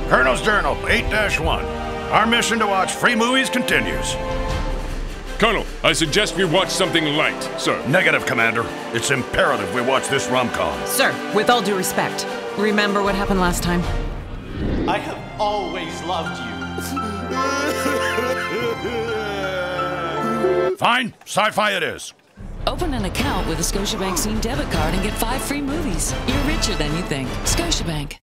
Colonel's Journal, 8-1. Our mission to watch free movies continues. Colonel, I suggest we watch something light, sir. Negative, Commander. It's imperative we watch this rom-com. Sir, with all due respect, remember what happened last time? I have always loved you. Fine, sci-fi it is. Open an account with a Scotiabank Scene debit card and get 5 free movies. You're richer than you think. Scotiabank.